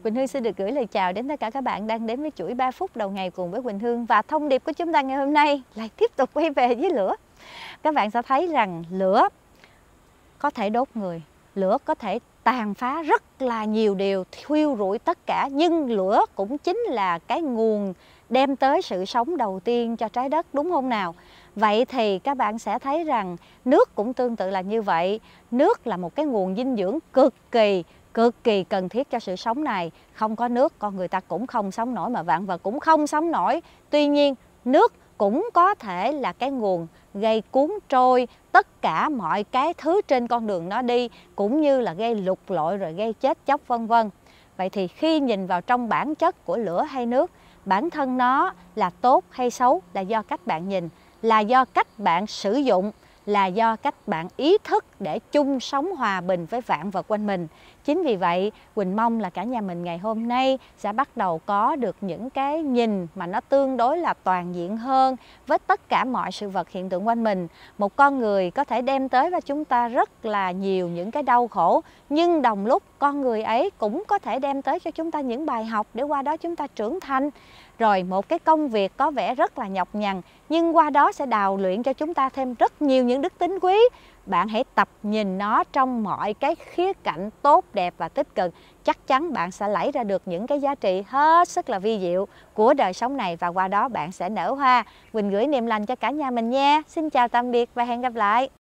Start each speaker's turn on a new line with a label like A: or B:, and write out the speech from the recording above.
A: Quỳnh Hương xin được gửi lời chào đến tất cả các bạn đang đến với chuỗi 3 phút đầu ngày cùng với Quỳnh Hương. Và thông điệp của chúng ta ngày hôm nay lại tiếp tục quay về với lửa. Các bạn sẽ thấy rằng lửa có thể đốt người, lửa có thể tàn phá rất là nhiều điều, thiêu rụi tất cả. Nhưng lửa cũng chính là cái nguồn đem tới sự sống đầu tiên cho trái đất, đúng không nào? Vậy thì các bạn sẽ thấy rằng nước cũng tương tự là như vậy. Nước là một cái nguồn dinh dưỡng cực kỳ cần thiết cho sự sống này. Không có nước con người ta cũng không sống nổi, mà vạn vật cũng không sống nổi. Tuy nhiên nước cũng có thể là cái nguồn gây cuốn trôi tất cả mọi cái thứ trên con đường nó đi, cũng như là gây lục lội rồi gây chết chóc vân vân. Vậy thì khi nhìn vào trong bản chất của lửa hay nước, bản thân nó là tốt hay xấu là do cách bạn nhìn, là do cách bạn sử dụng, là do cách bạn ý thức để chung sống hòa bình với vạn vật quanh mình. Chính vì vậy, Quỳnh mong là cả nhà mình ngày hôm nay sẽ bắt đầu có được những cái nhìn mà nó tương đối là toàn diện hơn với tất cả mọi sự vật hiện tượng quanh mình. Một con người có thể đem tới cho chúng ta rất là nhiều những cái đau khổ, nhưng đồng lúc con người ấy cũng có thể đem tới cho chúng ta những bài học để qua đó chúng ta trưởng thành. Rồi một cái công việc có vẻ rất là nhọc nhằn, nhưng qua đó sẽ đào luyện cho chúng ta thêm rất nhiều những đức tính quý. Bạn hãy tập nhìn nó trong mọi cái khía cạnh tốt đẹp và tích cực. Chắc chắn bạn sẽ lấy ra được những cái giá trị hết sức là vi diệu của đời sống này, và qua đó bạn sẽ nở hoa. Quỳnh gửi niềm lành cho cả nhà mình nha. Xin chào tạm biệt và hẹn gặp lại.